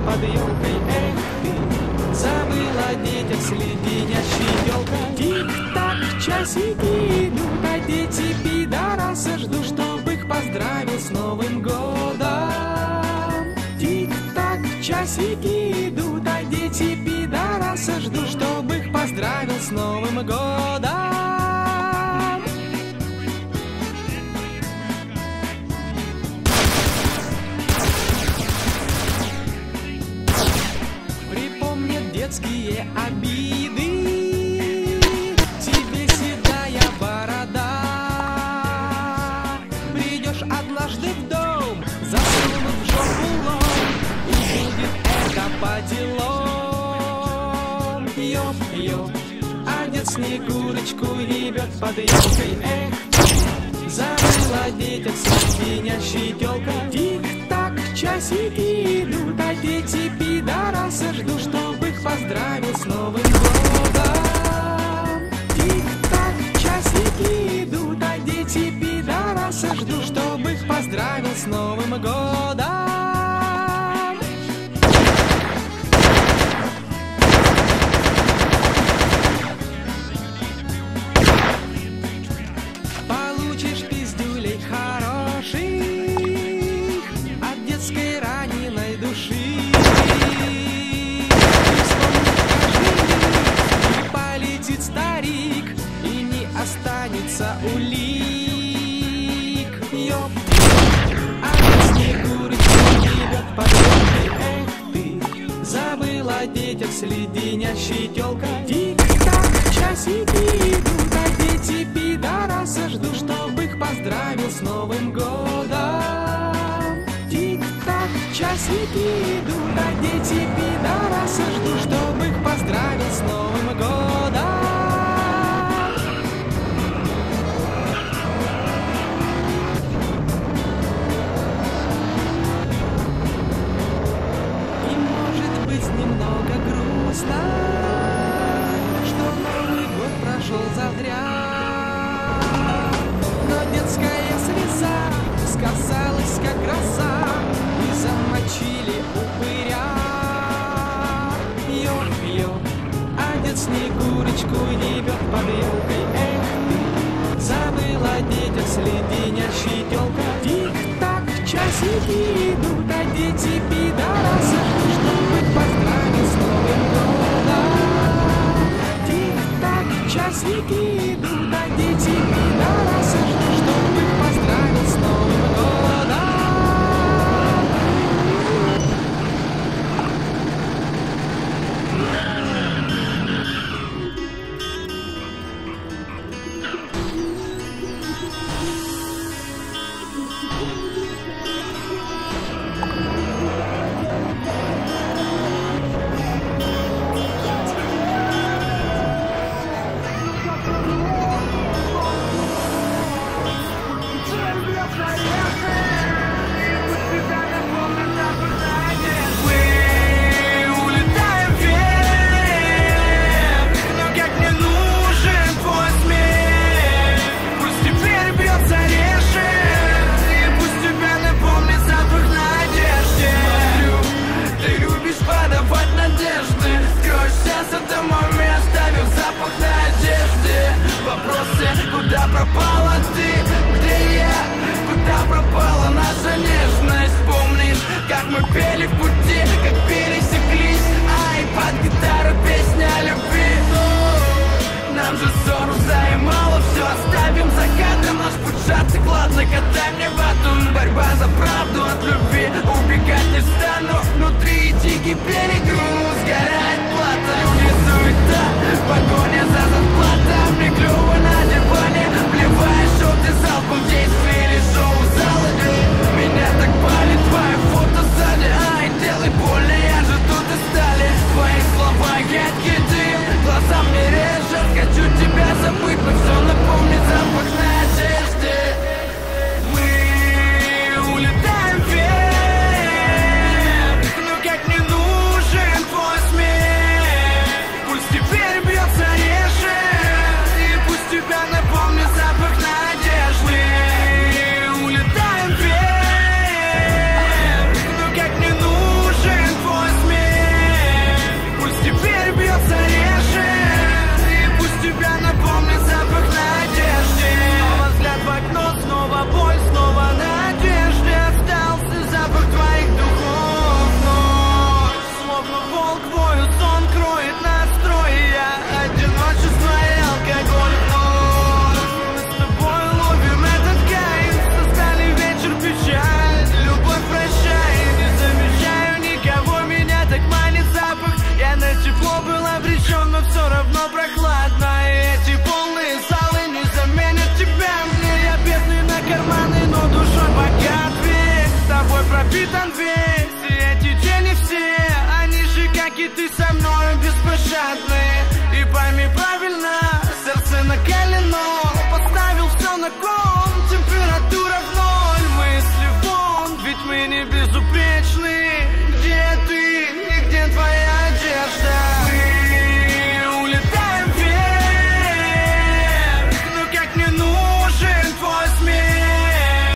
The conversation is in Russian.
под елкой. Эх ты, забыла о детях с леденящей елкой. Тик-так, часики идут, а дети пидорасы ждут, чтобы их поздравил с Новым годом. Тик-так, часики идут, а дети пидорасы ждут, чтобы их поздравил с Новым годом. Припомнят детские обиды, тебе седая борода. Придешь однажды в дом, засунув в жопу лом, и будет это по делам. Ёп-ёп, а дед Снегурочку ебет под елкой. Эх, забыла о детях с леденящей тёлкой. Тик-так, часики идут, а дети пидорасы ждут, чтобы их поздравил с Новым годом. Тик-так, часики идут, а дети пидорасы ждут, чтобы их поздравил с Новым годом. Получишь пиздюлей хороших от детской раненой души. И вспомнишь, и полетит старик, и не останется улик. Ёп, а дед Снегурочку ебет под елкой. Эх ты, забыла о детях с леденящей тёлкой. Тик-так, часики идут, а дети пидорасы ждут, чтобы их поздравил с Новым годом. Тик-так, часики идут, а дети пидорасы ждут, чтобы их поздравил с Новым годом. И может быть немного грустно, что Новый год прошел зазря. Но детская слеза сказалась, как гроза, и замочили упыря. Ёп-ёп, а дед Снегурочку ебет под елкой. Эх ты, забыла о детях с леденящей тёлкой. Тик-так, часики идут, а дети пидорасы ждут, чтобы их поздравил с Новым годом. Тик-так, часики идут, а дети пидорасы ждут, чтобы их поздравил с Новым годом. капитан весь. И эти тени все, они же, как и ты, со мной беспощадные. И пойми правильно, сердце накалено, поставил все на кон.